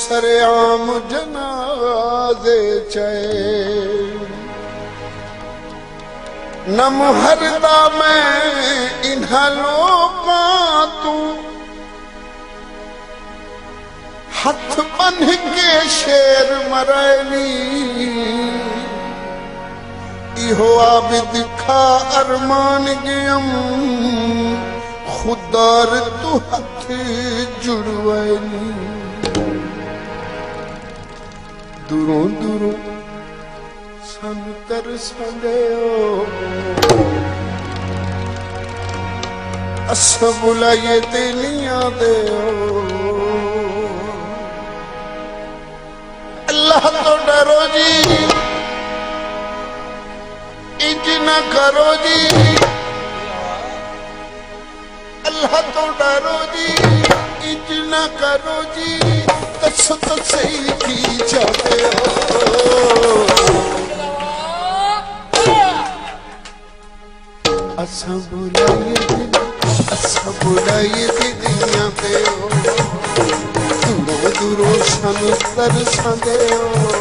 सरेआम जनाजे चए न मुहरदा मैं इन्हां लोकां तू हथ बन के शेर मरैनी इहो आबिद खा अरमान गयम खुदार तू हथ जुड़वैनी दूरों दूरों सन तरसंदे असा बुलाइए तेलियां दे अल्लाह तो डरो जी इंज न करो जी अल्लाह तो डरो जी इंज न करो जी तस तो सही की जाते हो असा बुलाइए दिलियां पे हो दूरों दूरों सन तरसंदे हो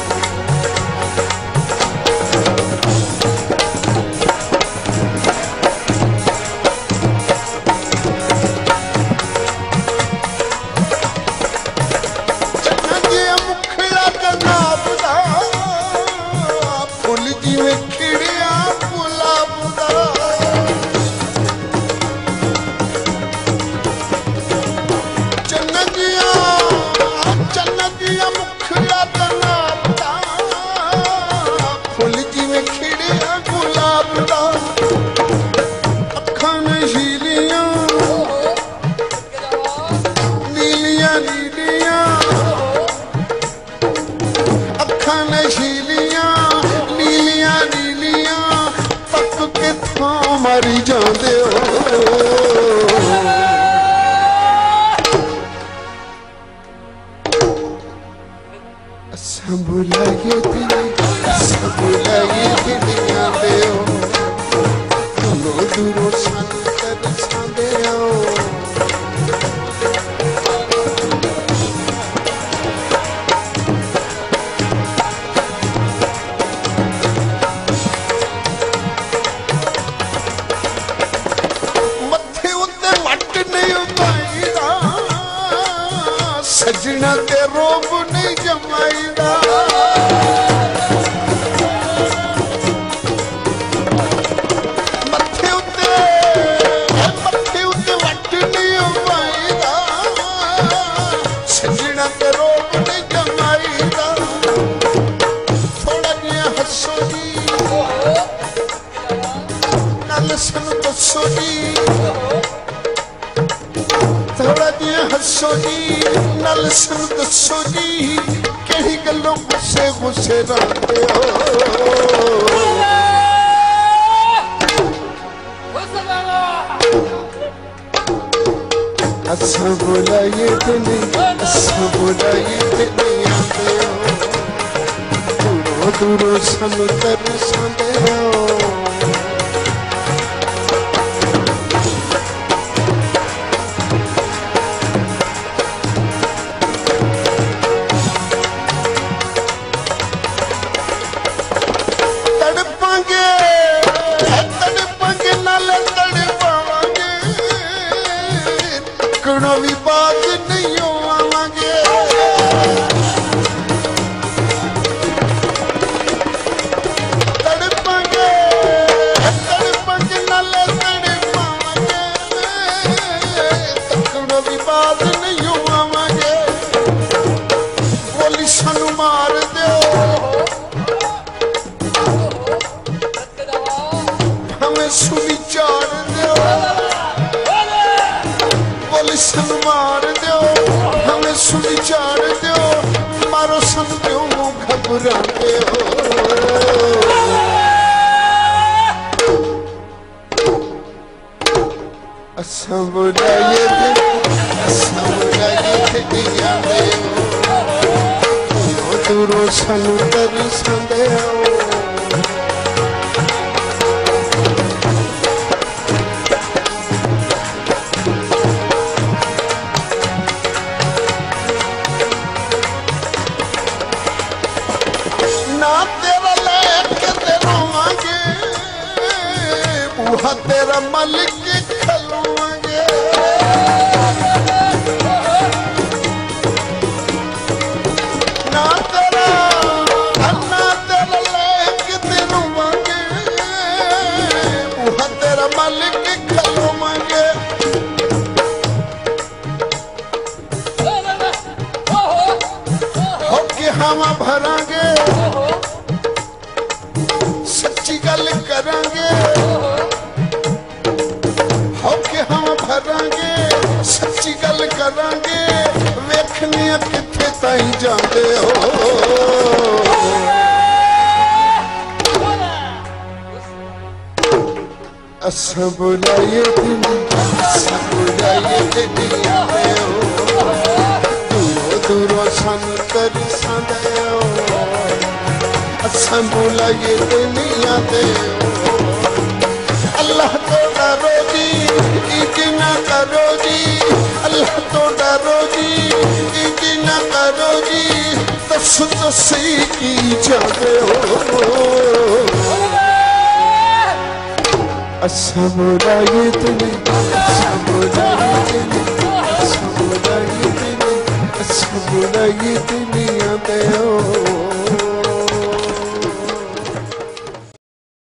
मरी जाते हो असा बुलाइए दिलियां दे हो दूरों दूरों सन तरसंदे हो सजना ते रोब नहीं जमाईदा मथे उत्ते वट नहीं पाईदा सजना ते रोब नहीं जमाईदा थोड़ा जिहा हसो जी नल सन दसो जी थोड़ा जिहा हसो जी नल सन दसो जी कहीं गलों गुस्से गुस्से रहते हो असा बुलाइए दिलियां दे हो दूरों दूरों सन तरसंदे हो भी बात नहीं आवांगे तड़पांगे नाले तड़पावांगे तकड़ो भी बात नहीं आवांगे बोली सानू मार दो हमें सुनी चाड़ दो सन मार दो हमें सुनी चाड़ दो मारो सन क्यों घबराते हो असा बुलाइए दिलियां दे हो दूरों सन तरसंदे हो तेरा मालिक खलवांगे ना तेरा अन्ना तेरा लेके तेरू मांगे मुहा तेरा मालिक खलवांगे होके हम भरांगे सच्ची गल करांगे होके हम भरांगे सच्ची गल करांगे वेखने किथे ताई जांदे हो असां बुलाए दुनिया दे हो दूरों दूरों सन तरसांदे हो असां बुलाए दुनिया दे हो अल्लाह तो डरो जी इतना करो जी अल्लाह तो डरो जी इतना करो जी दस तो सही की जाते हो असां बुलाए दुनिया असां बुलाए दुनिया दे हो